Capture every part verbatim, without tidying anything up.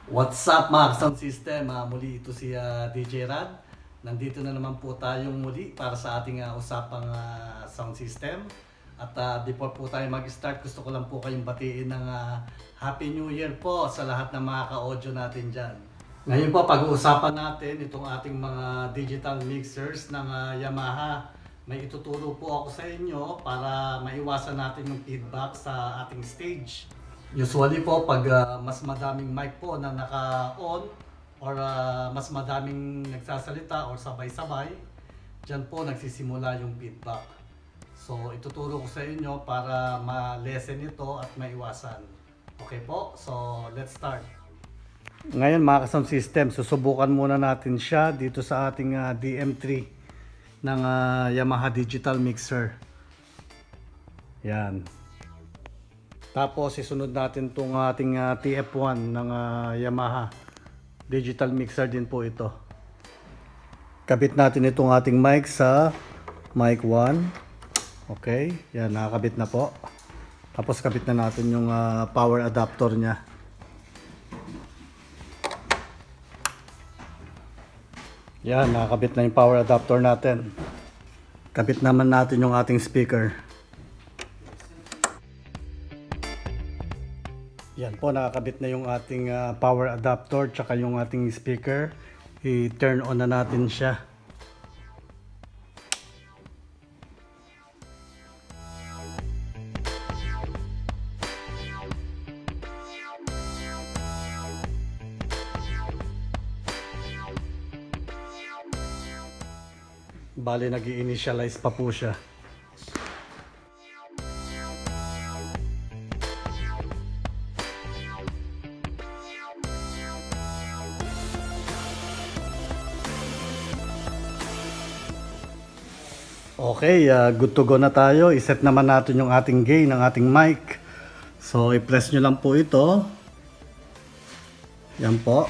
What's up mga sound system? Uh, muli ito si uh, D J Rad. Nandito na naman po tayong muli para sa ating uh, usapang uh, sound system. At uh, before po tayo mag-start, gusto ko lang po kayong batiin ng uh, Happy New Year po sa lahat ng mga ka-audio natin dyan. Ngayon po, pag-uusapan natin itong ating mga digital mixers ng uh, Yamaha. May ituturo po ako sa inyo para maiwasan natin yung feedback sa ating stage. Usually po, pag uh, mas madaming mic po na naka-on or uh, mas madaming nagsasalita or sabay-sabay, dyan po nagsisimula yung feedback. So, ituturo ko sa inyo para ma-lessen ito at maiwasan. Okay po? So, let's start. Ngayon mga ka-sound system, susubukan muna natin siya dito sa ating uh, D M three ng uh, Yamaha Digital Mixer. Yan. Tapos isunod natin itong ating uh, T F one ng uh, Yamaha Digital Mixer din po ito. Kabit natin itong ating mic sa mic one. Okay, yan, nakakabit na po. Tapos kabit na natin yung uh, power adapter nya. Yan, nakakabit na yung power adapter natin. Kabit naman natin yung ating speaker. Yan po, nakakabit na yung ating uh, power adapter tsaka yung ating speaker. I-turn on na natin siya. Bali, nag-i-initialize pa po siya. Okay, uh, good to go na tayo. I-set naman natin yung ating gain ng ating mic. So, i-press nyo lang po ito. Yan po.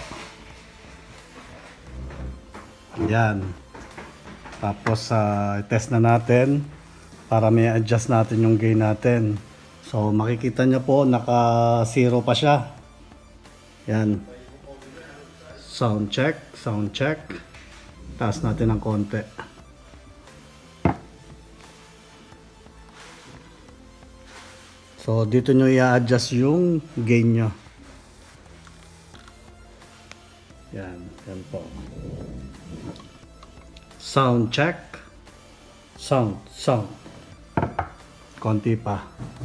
Yan. Tapos, uh, i-test na natin para may adjust natin yung gain natin. So, makikita nyo po, naka-zero pa siya. Yan. Sound check, sound check. Taas natin ng konti. So, dito nyo i-adjust yung gain nyo. Yan, yan po. Sound check. Sound, sound. Konti pa.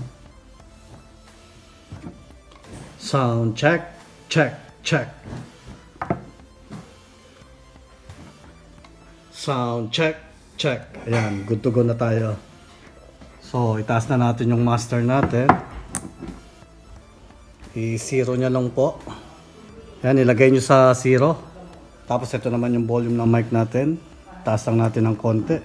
Sound check, check, check. Sound check, check. Ayan, good to go na tayo. So, itaas na natin yung master natin. I-zero nya lang po. Yan, ilagay nyo sa zero. Tapos ito naman yung volume ng mic natin. Taas lang natin ng konti.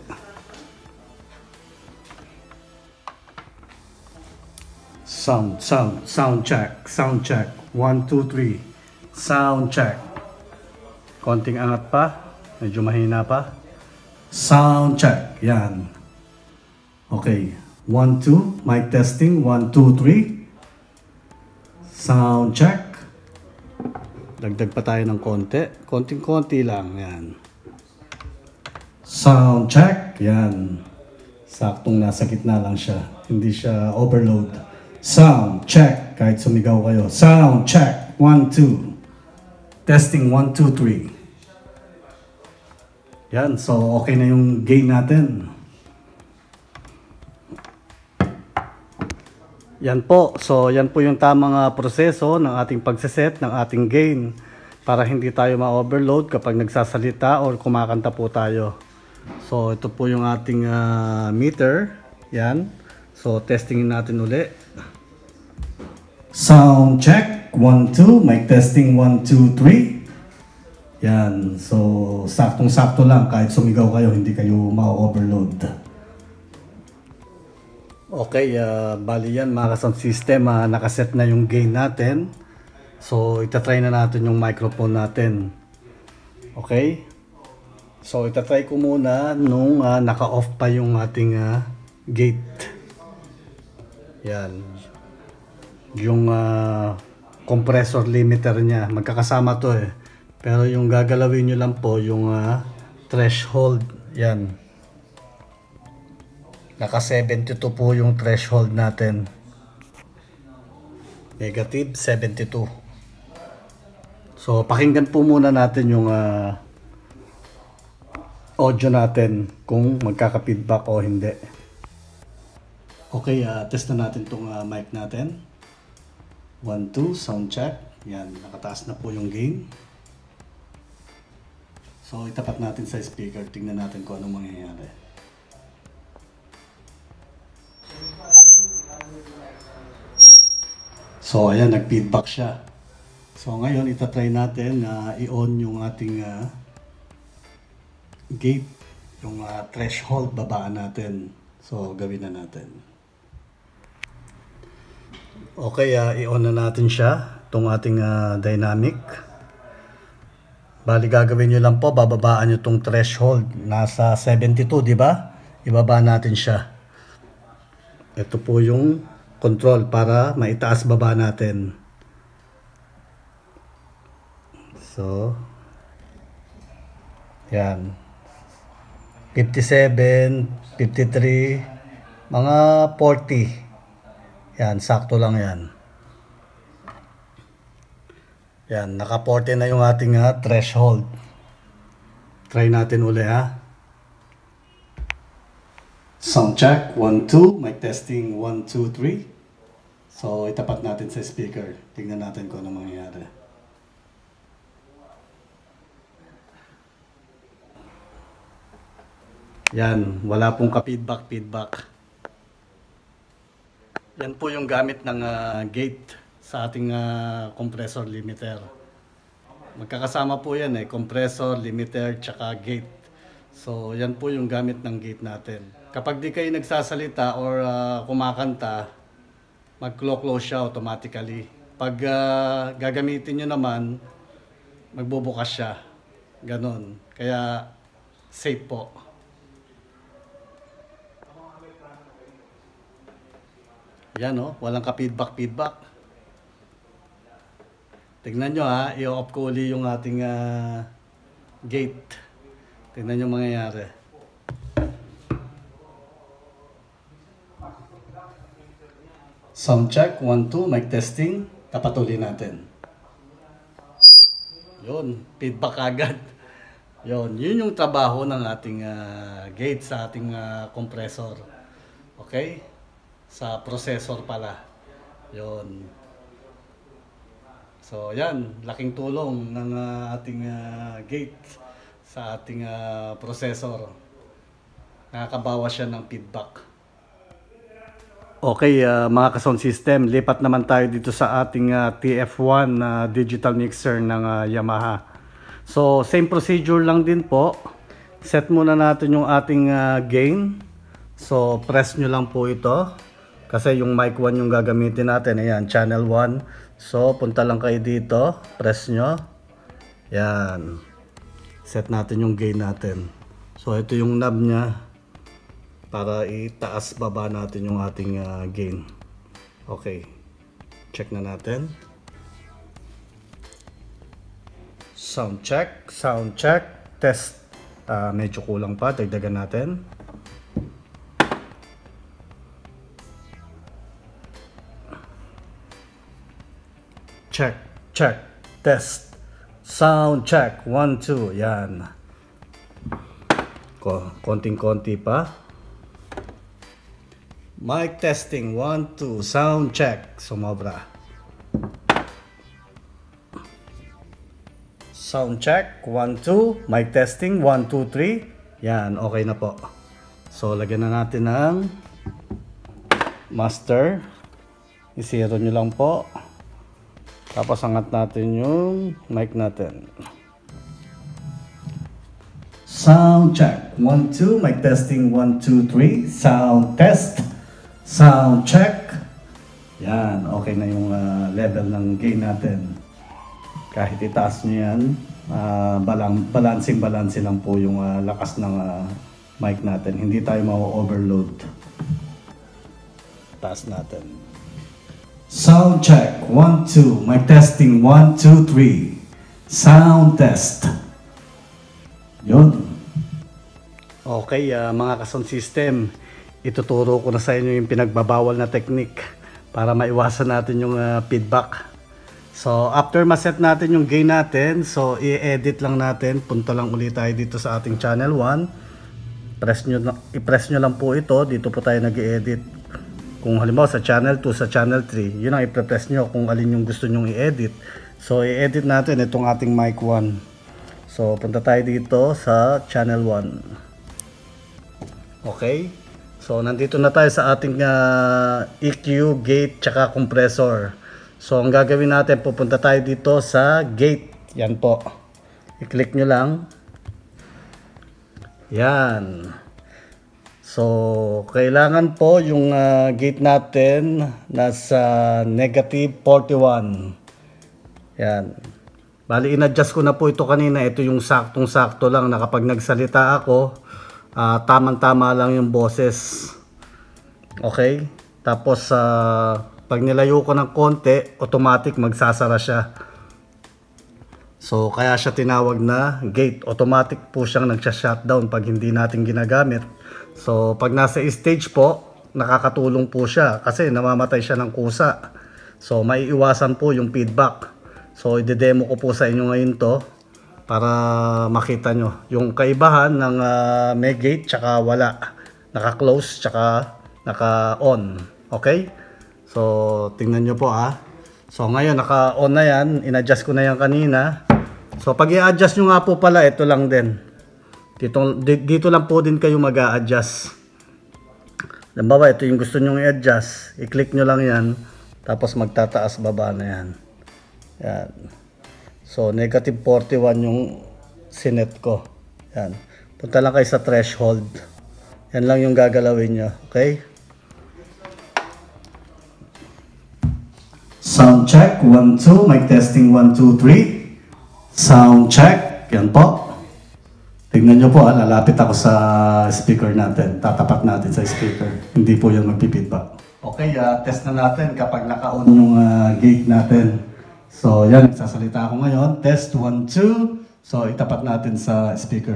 Sound, sound, sound check, sound check. one, two, three. Sound check. Konting angat pa. Medyo mahina pa. Sound check. Yan. Okay. one, two. Mic testing. one, two, three. Sound check. Dagdag pa tayo ng konti. Konting-konti lang. Yan. Sound check. Yan. Saktong nasa gitna lang siya. Hindi siya overload. Sound check. Kahit sumigaw kayo. Sound check. one, two. Testing. one, two, three. Yan. So, okay na yung gain natin. Yan po. So, yan po yung tamang uh, proseso ng ating pagseset ng ating gain para hindi tayo ma-overload kapag nagsasalita or kumakanta po tayo. So, ito po yung ating uh, meter. Yan. So, testingin natin uli. Sound check. one, two. Mic testing. one, two, three. Yan. So, saktong-sakto lang. Kahit sumigaw kayo, hindi kayo ma-overload. Okay, uh, bali yan mga ka-sound system, uh, nakaset na yung gain natin. So, itatry na natin yung microphone natin. Okay? So, itatry ko muna nung uh, naka-off pa yung ating uh, gate. Yan. Yung uh, compressor limiter niya. Magkakasama to eh. Pero yung gagalawin nyo lang po yung uh, threshold. Yan. Naka seventy-two po yung threshold natin. Negative seventy-two. So pakinggan po muna natin yung uh, audio natin kung magkaka-feedback o hindi. Okay, uh, test na natin tong uh, mic natin. one, two, sound check. Yan, nakataas na po yung gain. So itapat natin sa speaker. Tingnan natin kung anong mangyayari. So ayan, nag-feedback siya. So ngayon itatry natin na uh, i-on yung ating uh, gate, yung uh, threshold, babaan natin. So gawin na natin. Okay, uh, i-on na natin siya, itong ating uh, dynamic. Bali gagawin nyo lang po, bababaan nyo itong threshold. Nasa seventy-two, di ba? Ibaba natin siya. Ito po yung control para maitaas baba natin. So, yan. fifty-seven, fifty-three, mga forty. Yan, sakto lang yan. Yan, naka forty na yung ating uh, threshold. Try natin uli ha. Sound check, one, two. Mic testing, one, two, three. So, itapat natin sa speaker. Tingnan natin kung ano mangyayari. Yan, wala pong ka-feedback, feedback. Yan po yung gamit ng uh, gate sa ating uh, compressor limiter. Magkakasama po yan eh, compressor, limiter, tsaka gate. So yan po yung gamit ng gate natin. Kapag di kayo nagsasalita or uh, kumakanta, mag-close siya automatically. Pag uh, gagamitin nyo naman, magbubukas siya. Ganon. Kaya safe po. Yan o, oh, walang ka-feedback, feedback. Tignan nyo ha, i-off ko uli yung ating uh, gate. Tignan nyo mangyayari. Sound check, one, two, mic testing. Kapatuloy natin. Yun, feedback agad. Yun, yun yung trabaho ng ating uh, gate sa ating uh, compressor. Okay? Sa processor pala. Yun. So, yan. Laking tulong ng uh, ating uh, gate sa ating uh, processor. Nakakabawas siya ng feedback. Okay, uh, mga ka-sound system, lipat naman tayo dito sa ating uh, T F one uh, digital mixer ng uh, Yamaha. So, same procedure lang din po. Set muna natin yung ating uh, gain. So, press nyo lang po ito. Kasi yung mic one yung gagamitin natin. Ayan, channel one. So, punta lang kayo dito. Press nyo. Yan. Set natin yung gain natin. So, ito yung knob niya. Para itaas baba natin yung ating uh, gain. Okay. Check na natin. Sound check. Sound check. Test. Uh, medyo kulang pa. Dagdagan natin. Check, check, test, sound check, one, two, yan. Konting-konti pa. Mic testing, one, two, sound check, sumobra. Sound check, one, two, mic testing, one, two, three, yan, okay na po. So, lagyan na natin ng master. I-zero nyo lang po. Tapos angat natin yung mic natin. Sound check. one, two. Mic testing. one, two, three. Sound test. Sound check. Yan. Okay na yung uh, level ng gain natin. Kahit itaas nyo yan, uh, balancing-balancing lang po yung uh, lakas ng uh, mic natin. Hindi tayo ma-overload. Taas natin. Sound check, one, two. Mic testing, one, two, three. Sound test. Yun. Okay, uh, mga ka-sound system, ituturo ko na sa inyo yung pinagbabawal na technique para maiwasan natin yung uh, feedback. So, after ma-set natin yung gain natin, so i-edit lang natin. Punta lang ulit tayo dito sa ating channel one. Press nyo, i-press nyo lang po ito. Dito po tayo nag-i-edit. Kung halimbawa sa channel two, sa channel three, yun ang i-press nyo kung alin yung gusto nyong i-edit. So, i-edit natin itong ating mic one. So, punta tayo dito sa channel one. Okay? So, nandito na tayo sa ating uh, E Q, gate, tsaka compressor. So, ang gagawin natin, pupunta tayo dito sa gate. Yan po. I-click nyo lang. Yan. So, kailangan po yung uh, gate natin nasa negative forty-one. Yan. Bali, in-adjust ko na po ito kanina. Ito yung saktong-sakto lang na kapag nagsalita ako, uh, tamang-tama lang yung boses. Okay? Tapos, uh, pag nilayo ko ng konti, automatic magsasara siya. So, kaya siya tinawag na gate. Automatic po siyang nagsha-shutdown pag hindi natin ginagamit. So, pag nasa stage po, nakakatulong po siya kasi namamatay siya ng kusa. So, maiiwasan po yung feedback. So, i-demo ko po sa inyo ngayon to para makita nyo yung kaibahan ng uh, may gate tsaka wala. Naka-close tsaka naka-on. Okay? So, tingnan nyo po ha. So, ngayon naka-on na yan. In-adjust ko na yan kanina. So, pag i-adjust nyo nga po pala, ito lang din. Dito, dito lang po din kayo mag-a-adjust. Halimbawa, ito yung gusto nyo i-adjust. I-click nyo lang yan. Tapos magtataas baba na yan. Yan. So, negative forty-one yung sinet ko. Yan. Punta lang kayo sa threshold. Yan lang yung gagalawin nyo. Okay? Sound check. one, two. Mic testing. one, two, three. Sound check. Yan po. Tingnan nyo po, ha, lalapit ako sa speaker natin. Tatapat natin sa speaker. Hindi po yan magpipidback. Okay, uh, test na natin kapag naka-on yung uh, gate natin. So, yan, nagsasalita ako ngayon. Test, one, two. So, itapat natin sa speaker.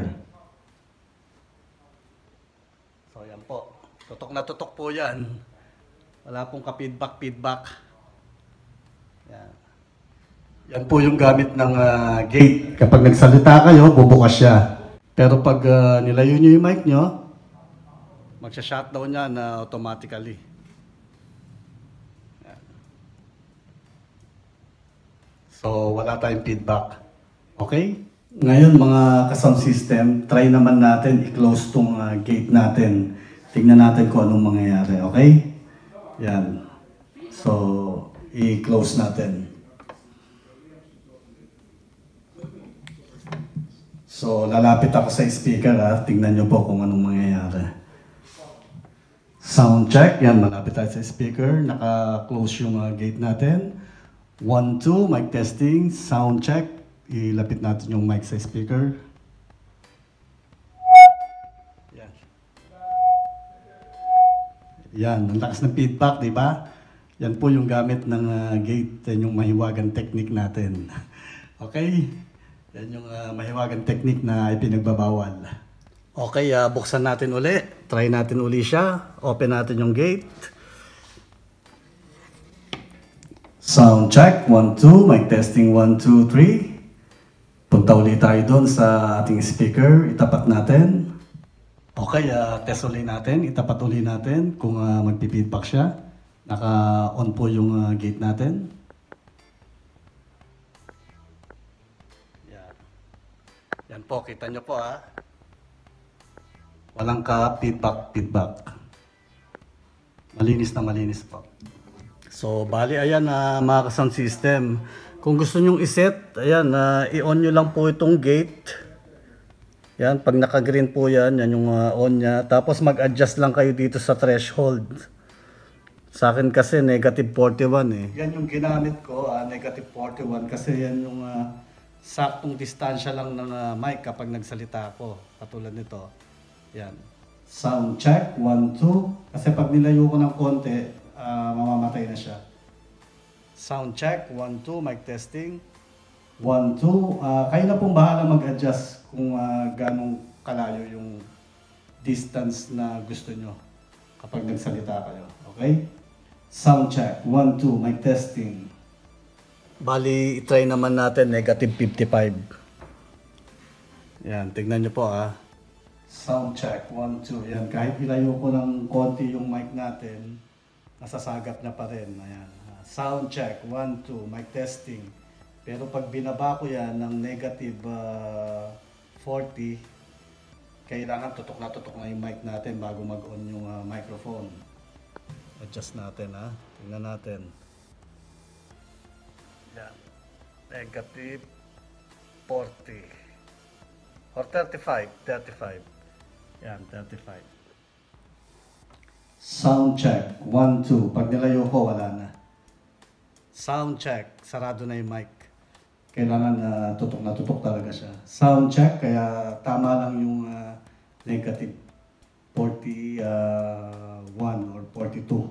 So, yan po. Tutok na tutok po yan. Wala pong ka-feedback-feedback. Yan. Yan po yung gamit ng uh, gate. Kapag nagsalita kayo, bubukas siya. Pero pag uh, nilayo nyo yung mic nyo, magsha-shutdown niya na automatically. Yan. So, wala tayong feedback. Okay? Ngayon mga ka-sound system, try naman natin i-close tong uh, gate natin. Tingnan natin kung anong mangyayari. Okay? Yan. So, i-close natin. So, lalapit ako sa speaker ha. Tingnan nyo po kung anong mangyayari. Sound check. Yan, malapit tayo sa speaker. Naka-close yung uh, gate natin. one, two, mic testing. Sound check. Ilapit natin yung mic sa speaker. Yan. Yan, ang lakas ng feedback, di ba? Yan po yung gamit ng uh, gate. Yan yung mahiwagang technique natin. Okay? Yan yung uh, mahiwagang technique na ipinagbabawal. Okay, uh, buksan natin uli. Try natin uli siya. Open natin yung gate. Sound check. one, two. Mic testing. one, two, three. Punta uli tayo doon sa ating speaker. Itapat natin. Okay, uh, test uli natin. Itapat uli natin kung uh, magpipeedback siya. Naka-on po yung uh, gate natin. Yan po, kita nyo po ha. Walang ka-feedback, feedback. Malinis na malinis po. So, bali ayan uh, mga ka-sound system. Kung gusto nyong iset, ayan, uh, i-on nyo lang po itong gate. Yan, pag naka-green po yan, yan yung uh, on nya. Tapos mag-adjust lang kayo dito sa threshold. Sa akin kasi negative forty-one eh. Yan yung ginamit ko, uh, negative forty-one kasi yan yung uh, saktong distansya lang ng uh, mic kapag nagsalita ako. Katulad nito. Yan. Sound check. one, two. Kasi pag nilayo ko ng konti, uh, mamamatay na siya. Sound check, one, two, mic testing. one, two. Uh, kayo na pong bahala mag-adjust kung uh, ganong kalayo yung distance na gusto nyo kapag nagsalita kayo. Okay? Sound check, one, two, mic testing. Bali, try naman natin negative fifty-five. Yan, tignan nyo po ah. Sound check, one, two. Yan, kahit ilayo ko ng konti yung mic natin, nasasagap na pa rin. Ayan. Sound check, one, two, mic testing. Pero pag binaba ko yan ng negative uh, forty, kailangan tutok na tutok na yung mic natin bago mag-on yung uh, microphone. Adjust natin ha. Tingnan natin. Yan. Negative forty. Or thirty-five. thirty-five. Yan, thirty-five. Sound check. one, two. Pag nilayo ko, wala na. Sound check. Sarado na yung mic. Kailangan na uh, tutok na tutok talaga siya. Sound check. Kaya tama lang yung uh, negative forty-one or forty-two.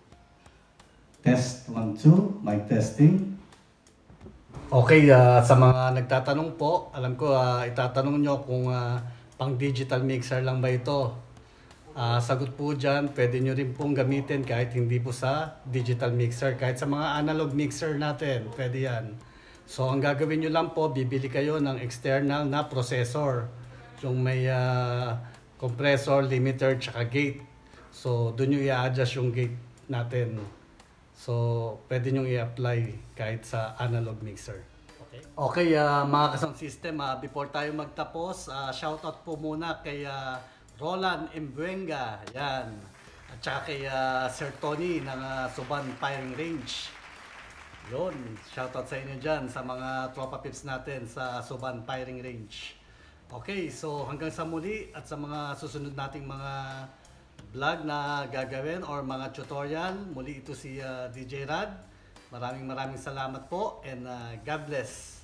Test one, two. Mic testing. Okay, uh, sa mga nagtatanong po, alam ko uh, itatanong nyo kung uh, pang digital mixer lang ba ito. Uh, sagot po dyan, pwede nyo rin pong gamitin kahit hindi po sa digital mixer. Kahit sa mga analog mixer natin, pwede yan. So ang gagawin nyo lang po, bibili kayo ng external na processor. Yung may uh, compressor, limiter, tsaka gate. So doon nyo i-adjust yung gate natin. So pwede nyo i-apply kahit sa analog mixer. Okay, okay uh, mga ka-sound system, uh, before tayo magtapos, uh, shoutout po muna kay uh, Roland Embuenga, yan. At saka kay uh, Sir Tony ng uh, Suban Firing Range. Yun, shoutout sa inyo dyan sa mga tropa pips natin sa Suban Firing Range. Okay, so hanggang sa muli at sa mga susunod nating mga vlog na gagawin or mga tutorial, muli ito si uh, D J Rad. Maraming maraming salamat po and uh, God bless.